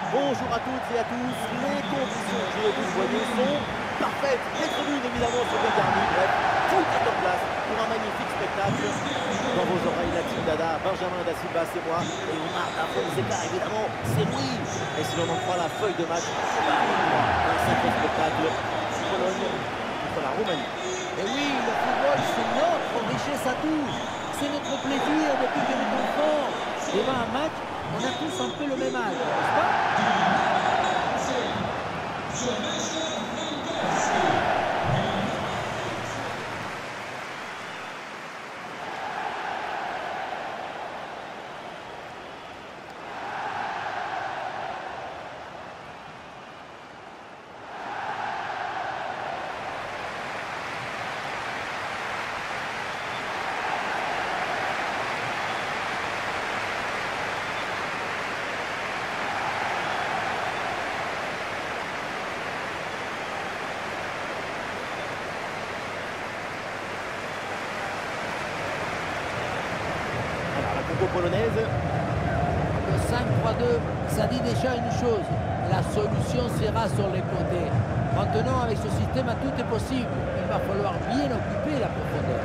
Bonjour à toutes et à tous. Les conditions de jeu, vous le voyez, sont parfaites. Les tribunes, évidemment, sont bien garnies. Bref, tout est en place pour un magnifique spectacle. Dans vos oreilles, la team Dada, Benjamin Da Silva, c'est moi. Et Omar Da Fonseca, évidemment, c'est lui. Et si l'on en croit la feuille de match, un sacré spectacle. Pologne contre la Roumanie. Et oui, le football, c'est notre richesse à tous. C'est notre plaisir depuis que nous sommes forts. Devant un match, on a tous un peu le même âge, n'est-ce pas? Polonaise. Le 5-3-2, ça dit déjà une chose. La solution sera sur les côtés. Maintenant, avec ce système, tout est possible. Il va falloir bien occuper la profondeur.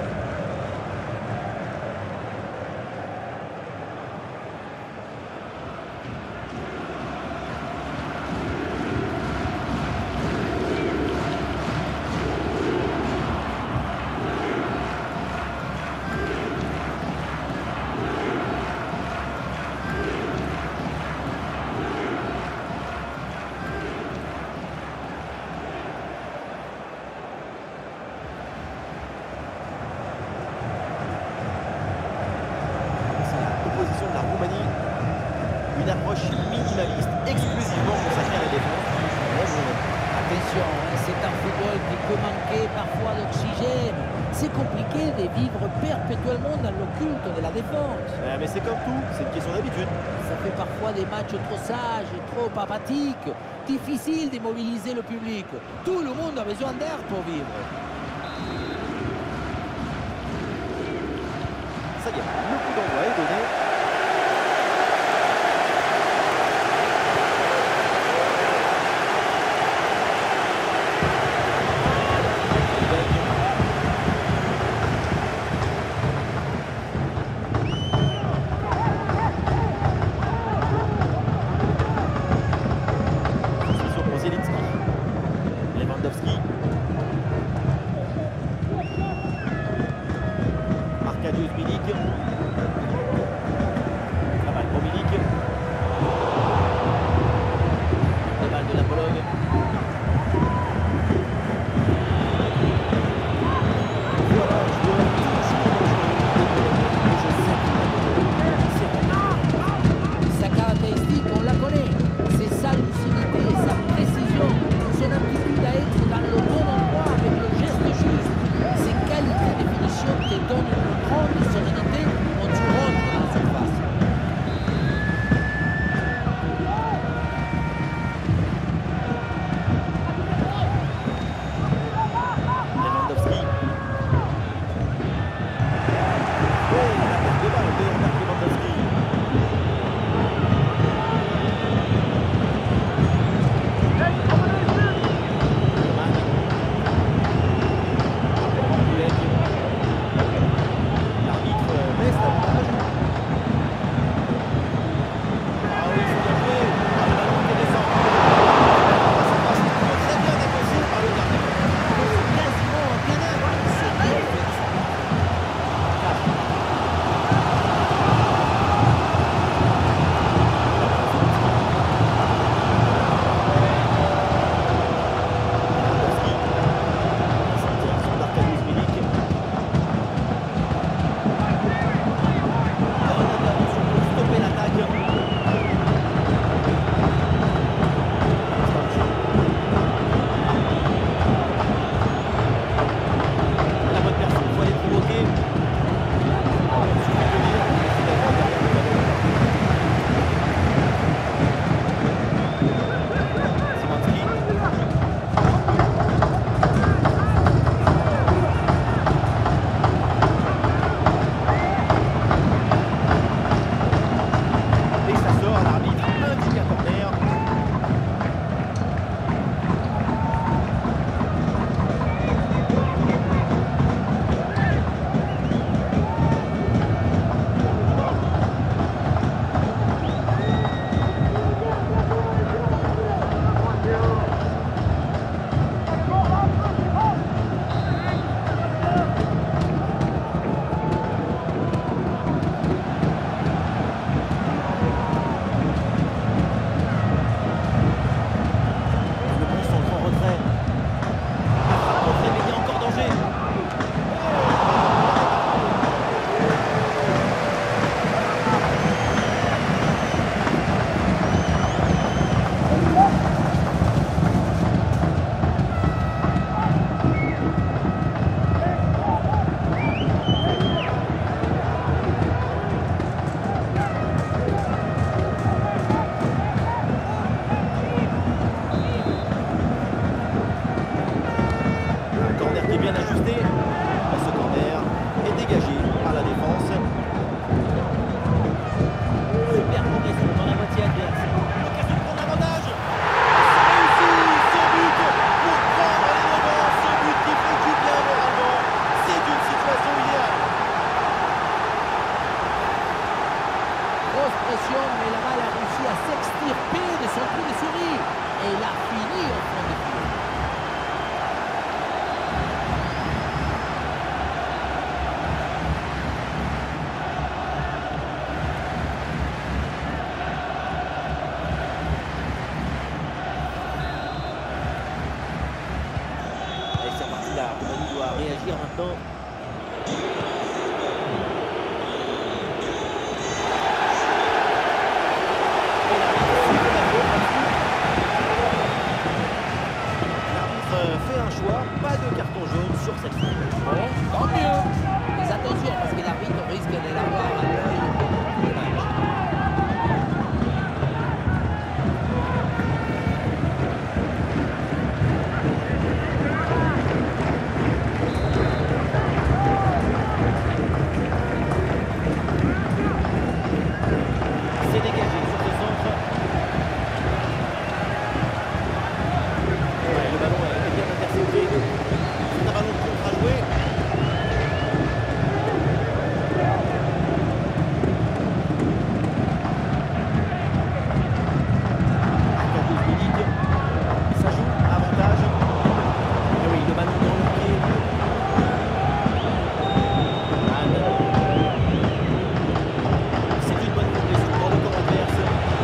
Une approche minimaliste, exclusivement consacrée à la défense. Attention, c'est un football qui peut manquer parfois d'oxygène. C'est compliqué de vivre perpétuellement dans le culte de la défense. Mais c'est comme tout, c'est une question d'habitude. Ça fait parfois des matchs trop sages, trop apathiques. Difficile de mobiliser le public. Tout le monde a besoin d'air pour vivre. Ça y est, le coup d'envoi est donné. Lewandowski. Arkadiusz Milik. La balle pour Milik. La balle de la Pologne. Voilà, sa caractéristique, on la connaît. C'est sa lucidité, sa précision, son aptitude à être dans le Manu doit réagir maintenant. L'arbitre fait un choix, pas de carton jaune sur cette faute. Bon, tant mieux. Mais attention, parce que l'arbitre risque de l'avoir à l'œil du match. C'est dégagé sur ce centre. Ouais, le ballon est bien intercepté. C'est un ballon de contre à jouer. À 12 minutes, ça joue, avantage. Et oui, le ballon dans le pied. C'est une bonne progression dans le camp adverse.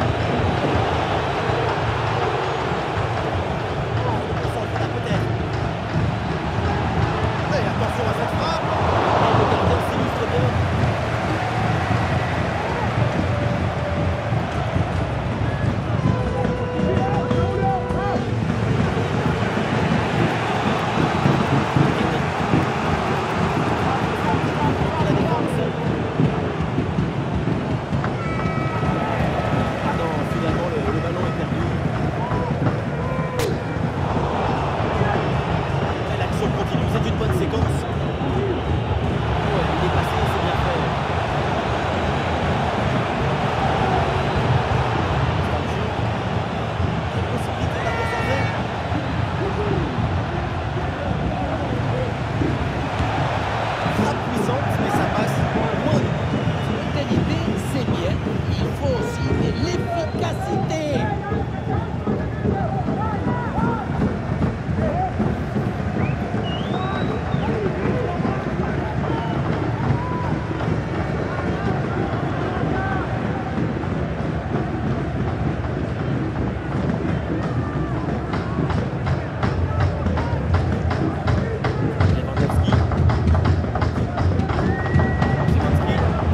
On s'en fera peut-être. Et attention à cette frappe. Et le gardien s'illustre bien. La défense. Ah non, finalement le ballon est perdu. Et l'action continue, c'est une bonne séquence. Ouais, il est passé, c'est bien fait. Pas le jeu. Il y a possibilité de la concentrer. Frappe puissante, mais ça passe loin. L'utilité, c'est bien. Il faut aussi de l'efficacité. Lewandowski. Szymanski.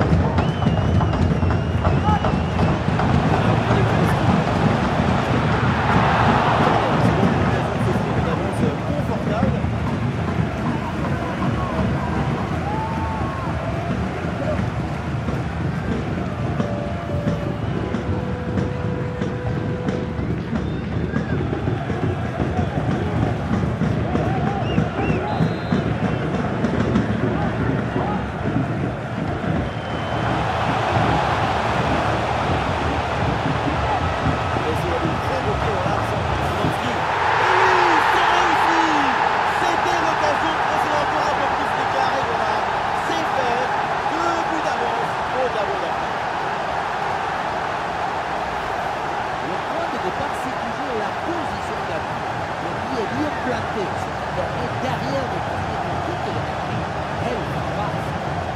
Une avance confortable. Essayer de très beau pied dans l'axe. Szymanski. Et oui, c'est réussi. C'était l'occasion de presser encore un peu plus d'écart et voilà, c'est fait. 2 buts d'avance au Daouda. Le point de départ, c'est toujours la position de la balle. Le pied est bien planté, ce qui permet derrière de prendre toute l'énergie. Elle passe.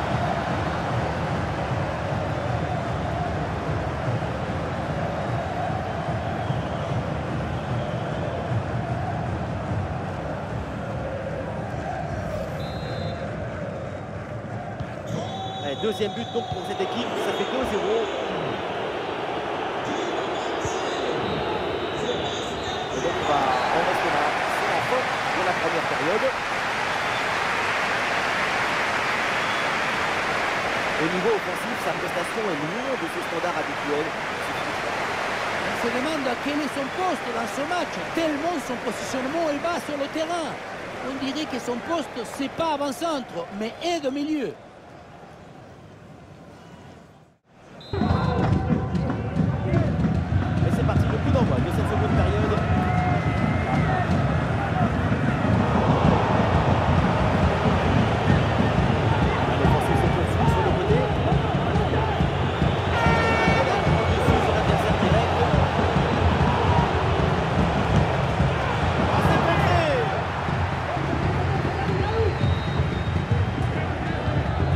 Allez, deuxième but donc pour cette équipe, ça fait 2-0. Et donc on va en rester là. C'est la fin de la première période. Au niveau offensif, sa prestation est loin de ses standards habituels. On se demande quel est son poste dans ce match, tellement son positionnement est bas sur le terrain. On dirait que son poste, c'est pas avant-centre, mais aide au milieu. Et c'est parti, le coup d'envoi de cette seconde période. L'offensive se poursuit sur le côté. Sur l'adversaire direct. Ah, c'est contré.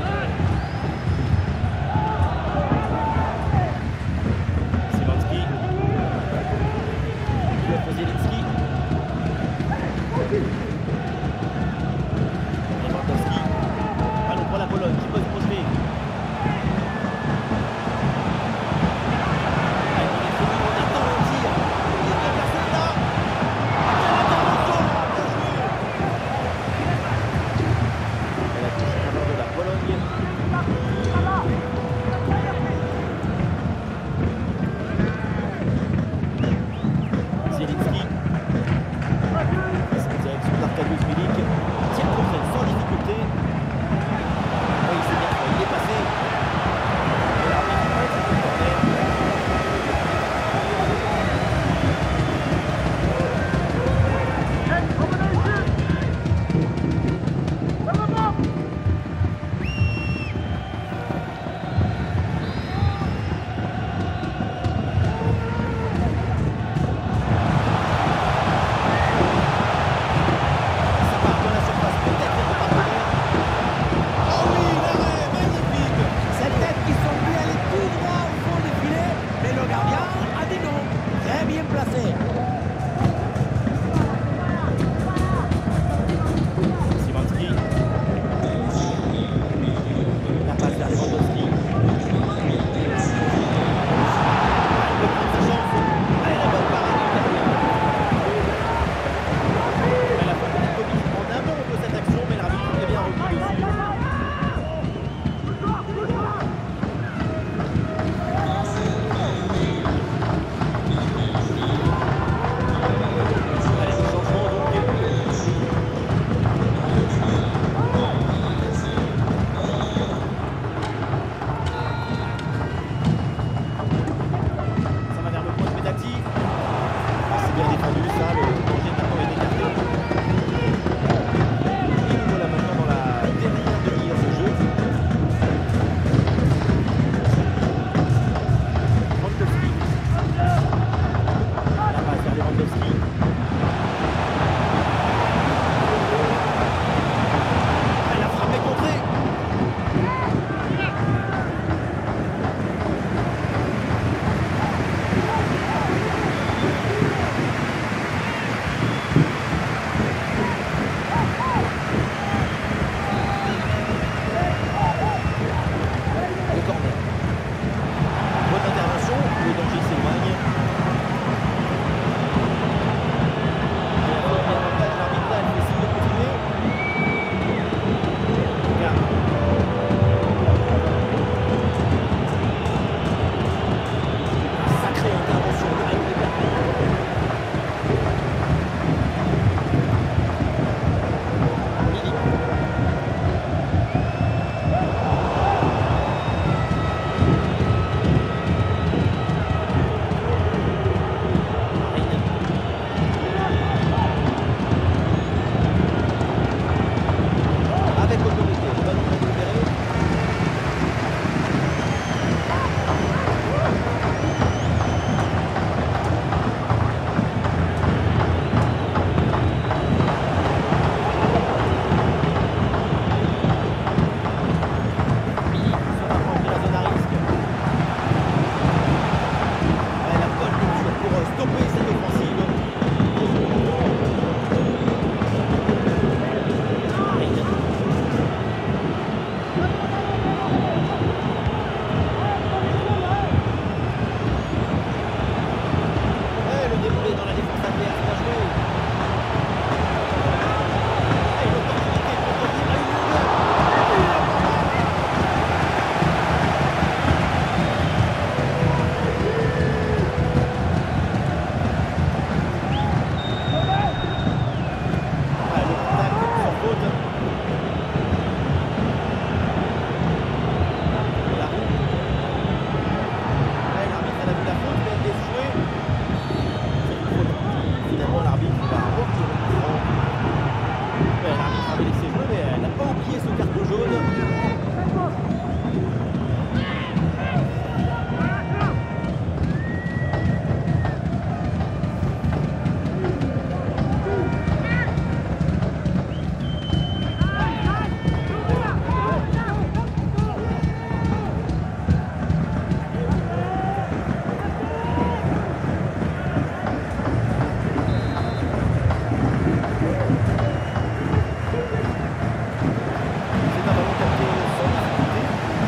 C'est un ballon capté sans difficulté.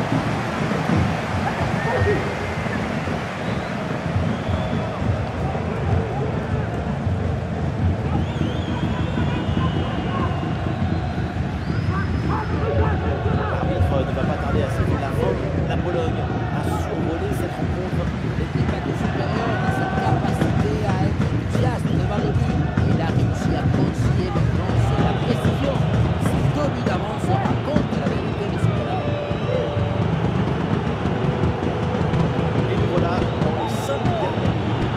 L'arbitre ne va pas tarder à siffler la fin. La Pologne a survolé cette rencontre. L'équipe a de supérieur dans sa capacité à être enthousiaste devant le but. Il a réussi à concilier l'urgence et la précision. Ces 2 buts d'avance racontent la vérité de ce match. Et nous voilà dans les 5 dernières minutes.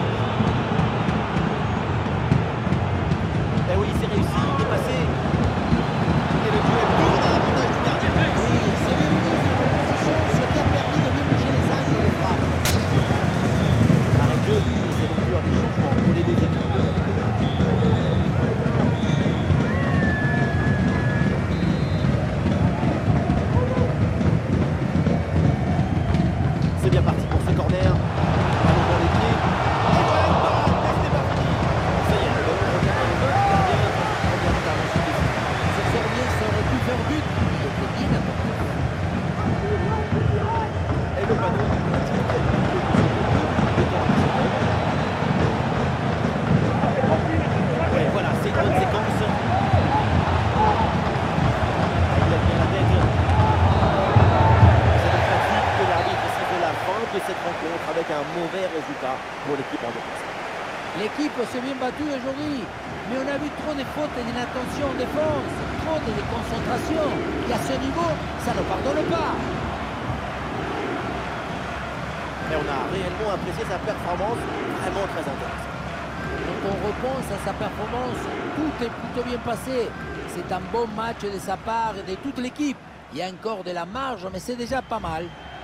Eh oui, c'est réussi, il est passé. Et le duel tourne à l'avantage du gardien. Oui, c'est bien mis dans une position, ce qui a permis de bien bouger les angles et les frappes. Arrêt de jeu, et c'est donc l'heure des changements pour les deux équipes. C'est bien parti pour ce corner. Ballon dans les pieds. Joël Barre, mais ce n'est pas fini. Ça y est, le ballon revient dans les mains du gardien. Première intervention décisive. Ce Serbien aurait pu faire but, il était bien attendu. Et le panneau continue à être mis de temps additionnel. Ouais, voilà, c'est une bonne séquence. Ah, il a bien la tête. C'est donc là-dessus que l'arbitre siffle la fin de cette rencontre avec un mauvais résultat pour l'équipe en défense. L'équipe s'est bien battue aujourd'hui, mais on a vu trop de fautes et d'inattention en défense, trop de déconcentration. Et à ce niveau, ça ne pardonne pas. Mais on a réellement apprécié sa performance, vraiment très intéressante. Quand on repense à sa performance, tout est plutôt bien passé. C'est un bon match de sa part et de toute l'équipe. Il y a encore de la marge, mais c'est déjà pas mal.